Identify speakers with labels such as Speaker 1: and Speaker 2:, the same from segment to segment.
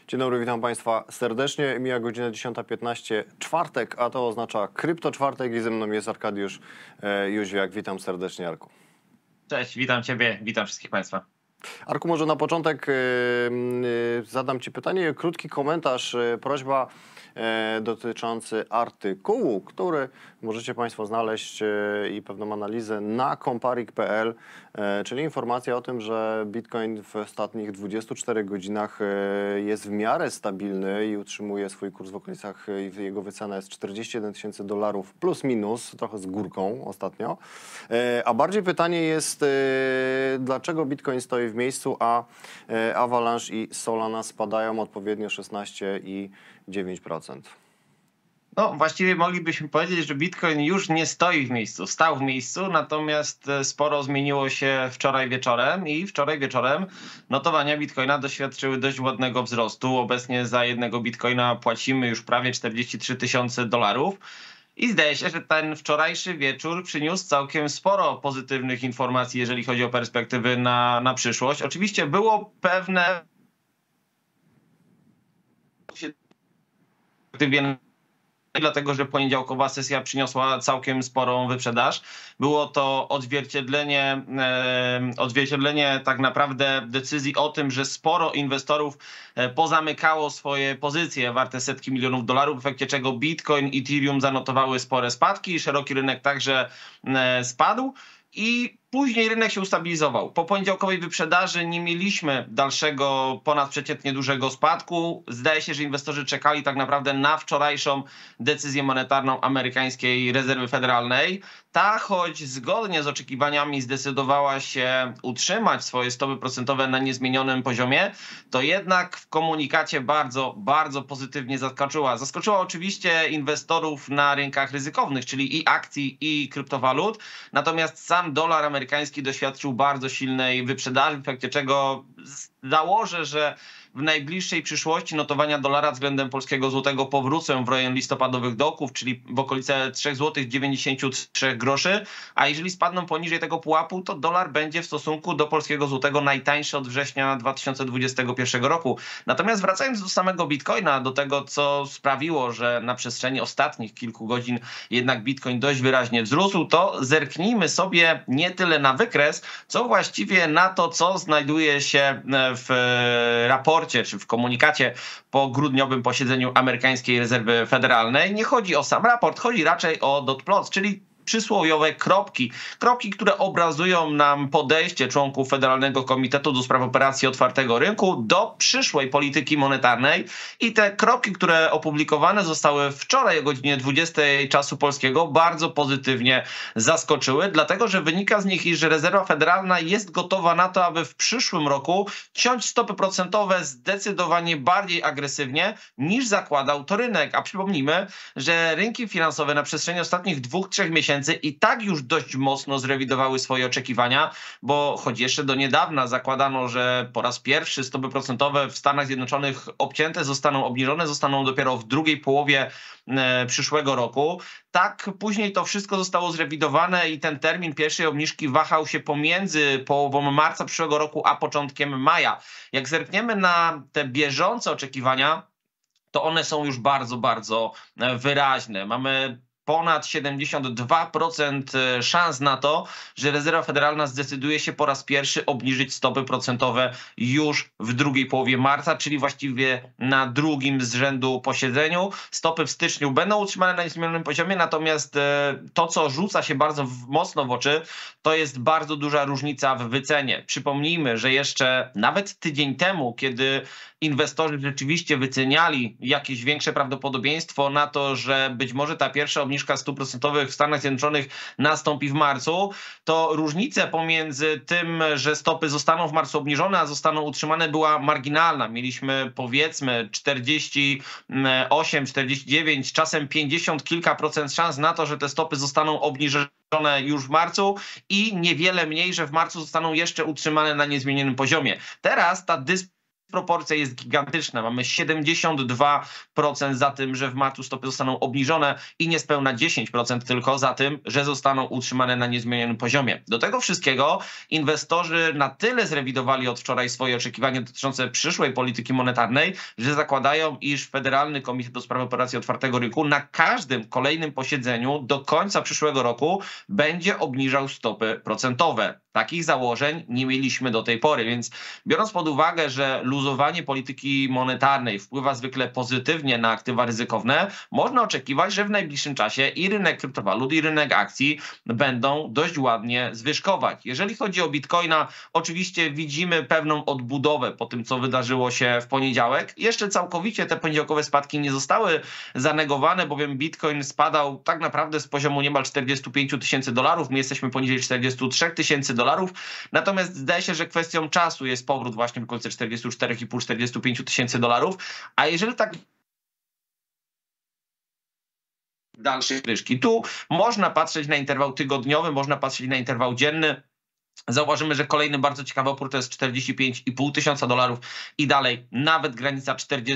Speaker 1: Dzień dobry, witam Państwa serdecznie. Mija godzina 10:15, czwartek, a to oznacza kryptoczwartek i ze mną jest Arkadiusz Jóźwiak. Witam serdecznie, Arku.
Speaker 2: Cześć, witam Ciebie, witam wszystkich Państwa.
Speaker 1: Arku, może na początek zadam Ci pytanie, krótki komentarz, prośba dotyczący artykułu, który możecie Państwo znaleźć i pewną analizę na comparik.pl, czyli informacja o tym, że Bitcoin w ostatnich 24 godzinach jest w miarę stabilny i utrzymuje swój kurs w okolicach, jego wycena jest $41 000 plus minus, trochę z górką ostatnio. A bardziej pytanie jest, dlaczego Bitcoin stoi w miejscu, a Avalanche i Solana spadają odpowiednio 16% i 9%.
Speaker 2: No właściwie moglibyśmy powiedzieć, że Bitcoin już nie stoi w miejscu, stał w miejscu, natomiast sporo zmieniło się wczoraj wieczorem i wczoraj wieczorem notowania Bitcoina doświadczyły dość ładnego wzrostu. Obecnie za jednego Bitcoina płacimy już prawie $43 000. I zdaje się, że ten wczorajszy wieczór przyniósł całkiem sporo pozytywnych informacji, jeżeli chodzi o perspektywy na przyszłość. Oczywiście było pewne dlatego, że poniedziałkowa sesja przyniosła całkiem sporą wyprzedaż. Było to odzwierciedlenie tak naprawdę decyzji o tym, że sporo inwestorów pozamykało swoje pozycje warte setki milionów dolarów, w efekcie czego Bitcoin i Ethereum zanotowały spore spadki, szeroki rynek także spadł. I później rynek się ustabilizował. Po poniedziałkowej wyprzedaży nie mieliśmy dalszego ponadprzeciętnie dużego spadku. Zdaje się, że inwestorzy czekali tak naprawdę na wczorajszą decyzję monetarną amerykańskiej rezerwy federalnej. Ta, choć zgodnie z oczekiwaniami zdecydowała się utrzymać swoje stopy procentowe na niezmienionym poziomie, to jednak w komunikacie bardzo, bardzo pozytywnie zaskoczyła. Zaskoczyła oczywiście inwestorów na rynkach ryzykownych, czyli i akcji, i kryptowalut. Natomiast sam dolar amerykański doświadczył bardzo silnej wyprzedaży, w efekcie czego założę, że w najbliższej przyszłości notowania dolara względem polskiego złotego powrócą w rejon listopadowych dołków, czyli w okolice 3,93 zł, a jeżeli spadną poniżej tego pułapu, to dolar będzie w stosunku do polskiego złotego najtańszy od września 2021 roku. Natomiast wracając do samego Bitcoina, do tego, co sprawiło, że na przestrzeni ostatnich kilku godzin jednak Bitcoin dość wyraźnie wzrósł, to zerknijmy sobie nie tyle na wykres, co właściwie na to, co znajduje się w raporcie czy w komunikacie po grudniowym posiedzeniu amerykańskiej rezerwy federalnej. Nie chodzi o sam raport, chodzi raczej o dot plots, czyli przysłowiowe kropki, które obrazują nam podejście członków Federalnego Komitetu do Spraw Operacji Otwartego Rynku do przyszłej polityki monetarnej. I te kropki, które opublikowane zostały wczoraj o godzinie 20 czasu polskiego, bardzo pozytywnie zaskoczyły, dlatego że wynika z nich, iż Rezerwa Federalna jest gotowa na to, aby w przyszłym roku ciąć stopy procentowe zdecydowanie bardziej agresywnie niż zakładał to rynek. A przypomnijmy, że rynki finansowe na przestrzeni ostatnich 2-3 miesięcy i tak już dość mocno zrewidowały swoje oczekiwania, bo choć jeszcze do niedawna zakładano, że po raz pierwszy stopy procentowe w Stanach Zjednoczonych obniżone zostaną dopiero w drugiej połowie przyszłego roku. Tak później to wszystko zostało zrewidowane i ten termin pierwszej obniżki wahał się pomiędzy połową marca przyszłego roku a początkiem maja. Jak zerkniemy na te bieżące oczekiwania, to one są już bardzo, bardzo wyraźne. Mamy ponad 72% szans na to, że Rezerwa Federalna zdecyduje się po raz pierwszy obniżyć stopy procentowe już w drugiej połowie marca, czyli właściwie na drugim z rzędu posiedzeniu. Stopy w styczniu będą utrzymane na niezmienionym poziomie, natomiast to, co rzuca się bardzo mocno w oczy, to jest bardzo duża różnica w wycenie. Przypomnijmy, że jeszcze nawet tydzień temu, kiedy inwestorzy rzeczywiście wyceniali jakieś większe prawdopodobieństwo na to, że być może ta pierwsza obniżka stóp procentowych w Stanach Zjednoczonych nastąpi w marcu, to różnica pomiędzy tym, że stopy zostaną w marcu obniżone, a zostaną utrzymane, była marginalna. Mieliśmy powiedzmy 48, 49, czasem 50 kilka procent szans na to, że te stopy zostaną obniżone już w marcu i niewiele mniej, że w marcu zostaną jeszcze utrzymane na niezmienionym poziomie. Teraz ta dysproporcja jest gigantyczna. Mamy 72% za tym, że w marcu stopy zostaną obniżone i niespełna 10% tylko za tym, że zostaną utrzymane na niezmienionym poziomie. Do tego wszystkiego inwestorzy na tyle zrewidowali od wczoraj swoje oczekiwania dotyczące przyszłej polityki monetarnej, że zakładają, iż Federalny Komitet do Spraw Operacji Otwartego Rynku na każdym kolejnym posiedzeniu do końca przyszłego roku będzie obniżał stopy procentowe. Takich założeń nie mieliśmy do tej pory, więc biorąc pod uwagę, że luzowanie polityki monetarnej wpływa zwykle pozytywnie na aktywa ryzykowne, można oczekiwać, że w najbliższym czasie i rynek kryptowalut, i rynek akcji będą dość ładnie zwyżkować. Jeżeli chodzi o Bitcoina, oczywiście widzimy pewną odbudowę po tym, co wydarzyło się w poniedziałek. Jeszcze całkowicie te poniedziałkowe spadki nie zostały zanegowane, bowiem Bitcoin spadał tak naprawdę z poziomu niemal $45,000. My jesteśmy poniżej $43,000. Natomiast zdaje się, że kwestią czasu jest powrót właśnie w okolice $44,5–45,000. A jeżeli tak dalsze zwyżki, tu można patrzeć na interwał tygodniowy, można patrzeć na interwał dzienny. Zauważymy, że kolejny bardzo ciekawy opór to jest $45,500 i dalej nawet granica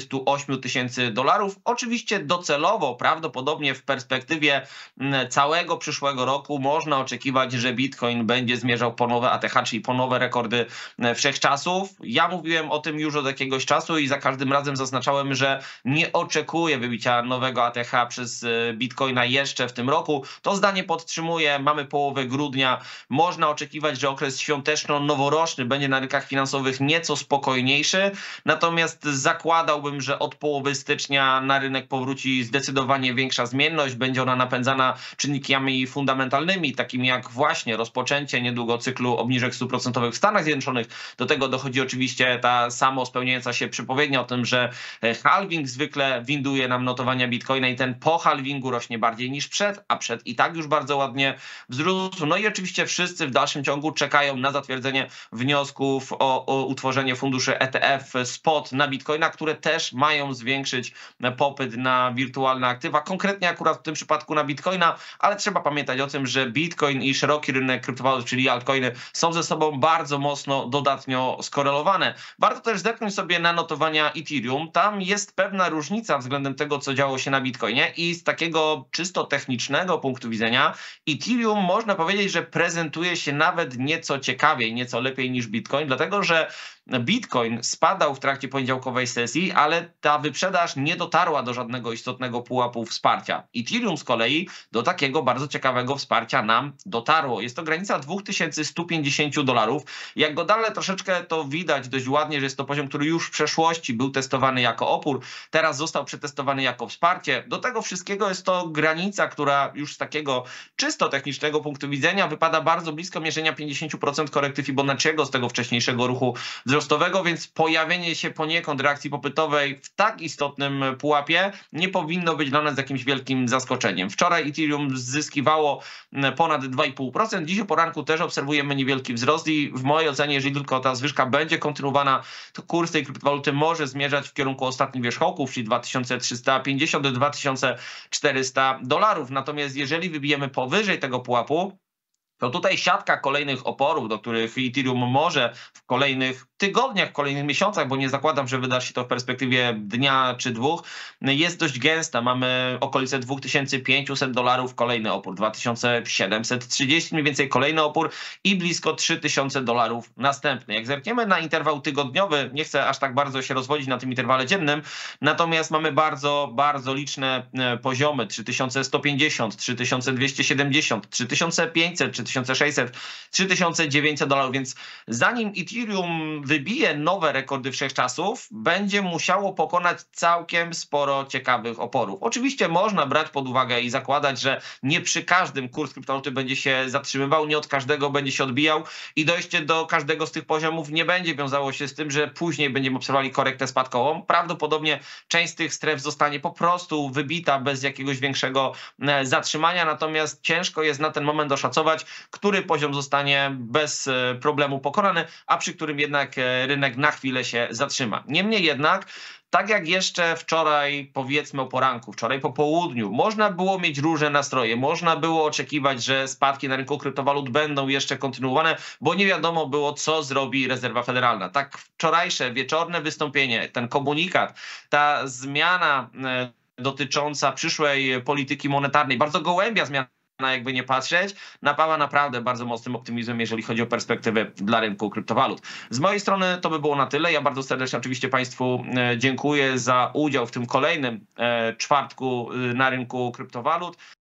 Speaker 2: $48,000. Oczywiście docelowo, prawdopodobnie w perspektywie całego przyszłego roku można oczekiwać, że Bitcoin będzie zmierzał po nowe ATH, czyli po nowe rekordy wszechczasów. Ja mówiłem o tym już od jakiegoś czasu i za każdym razem zaznaczałem, że nie oczekuję wybicia nowego ATH przez Bitcoina jeszcze w tym roku. To zdanie podtrzymuję, mamy połowę grudnia, można oczekiwać, że okres świąteczno-noworoczny będzie na rynkach finansowych nieco spokojniejszy, natomiast zakładałbym, że od połowy stycznia na rynek powróci zdecydowanie większa zmienność, będzie ona napędzana czynnikami fundamentalnymi, takimi jak właśnie rozpoczęcie niedługo cyklu obniżek stóp procentowych w Stanach Zjednoczonych. Do tego dochodzi oczywiście ta samo spełniająca się przepowiednia o tym, że halving zwykle winduje nam notowania Bitcoina i ten po halvingu rośnie bardziej niż przed, a przed i tak już bardzo ładnie wzrósł. No i oczywiście wszyscy w dalszym ciągu czekają na zatwierdzenie wniosków o utworzenie funduszy ETF spot na Bitcoina, które też mają zwiększyć popyt na wirtualne aktywa, konkretnie akurat w tym przypadku na Bitcoina, ale trzeba pamiętać o tym, że Bitcoin i szeroki rynek kryptowalut, czyli altcoiny, są ze sobą bardzo mocno dodatnio skorelowane. Warto też zerknąć sobie na notowania Ethereum. Tam jest pewna różnica względem tego, co działo się na Bitcoinie i z takiego czysto technicznego punktu widzenia Ethereum można powiedzieć, że prezentuje się nawet nieco ciekawiej, nieco lepiej niż Bitcoin, dlatego że Bitcoin spadał w trakcie poniedziałkowej sesji, ale ta wyprzedaż nie dotarła do żadnego istotnego pułapu wsparcia. Ethereum z kolei do takiego bardzo ciekawego wsparcia nam dotarło. Jest to granica $2150. Jak go dalej troszeczkę, to widać dość ładnie, że jest to poziom, który już w przeszłości był testowany jako opór, teraz został przetestowany jako wsparcie. Do tego wszystkiego jest to granica, która już z takiego czysto technicznego punktu widzenia wypada bardzo blisko mierzenia 50% korekty Fibonacciego z tego wcześniejszego ruchu wzrostowego, więc pojawienie się poniekąd reakcji popytowej w tak istotnym pułapie nie powinno być dla nas jakimś wielkim zaskoczeniem. Wczoraj Ethereum zyskiwało ponad 2,5%, dziś o poranku też obserwujemy niewielki wzrost i w mojej ocenie, jeżeli tylko ta zwyżka będzie kontynuowana, to kurs tej kryptowaluty może zmierzać w kierunku ostatnich wierzchołków, czyli $2350–2400. Natomiast jeżeli wybijemy powyżej tego pułapu, to tutaj siatka kolejnych oporów, do których Ethereum może w kolejnych tygodniach, w kolejnych miesiącach, bo nie zakładam, że wydarzy się to w perspektywie dnia czy dwóch, jest dość gęsta. Mamy okolice $2500, kolejny opór, 2730 mniej więcej kolejny opór i blisko $3000 następny. Jak zerkniemy na interwał tygodniowy, nie chcę aż tak bardzo się rozwodzić na tym interwale dziennym, natomiast mamy bardzo, bardzo liczne poziomy, 3150, 3270, 3500, 3600, $3900, więc zanim Ethereum wybije nowe rekordy wszechczasów, będzie musiało pokonać całkiem sporo ciekawych oporów. Oczywiście można brać pod uwagę i zakładać, że nie przy każdym kurs kryptowaluty będzie się zatrzymywał, nie od każdego będzie się odbijał i dojście do każdego z tych poziomów nie będzie wiązało się z tym, że później będziemy obserwowali korektę spadkową. Prawdopodobnie część z tych stref zostanie po prostu wybita bez jakiegoś większego zatrzymania, natomiast ciężko jest na ten moment oszacować, który poziom zostanie bez problemu pokonany, a przy którym jednak rynek na chwilę się zatrzyma. Niemniej jednak tak jak jeszcze wczoraj, powiedzmy o poranku, wczoraj po południu, można było mieć różne nastroje, można było oczekiwać, że spadki na rynku kryptowalut będą jeszcze kontynuowane, bo nie wiadomo było, co zrobi Rezerwa Federalna. Tak wczorajsze wieczorne wystąpienie, ten komunikat, ta zmiana dotycząca przyszłej polityki monetarnej, bardzo gołębia zmiana, jakby nie patrzeć, napawa naprawdę bardzo mocnym optymizmem, jeżeli chodzi o perspektywy dla rynku kryptowalut. Z mojej strony to by było na tyle. Ja bardzo serdecznie oczywiście Państwu dziękuję za udział w tym kolejnym czwartku na rynku kryptowalut.